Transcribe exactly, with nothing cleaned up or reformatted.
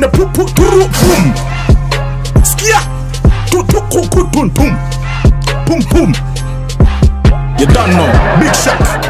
the poo poo boom. Skia. Boom boom boom boom boom. You don't know. Big Shaq.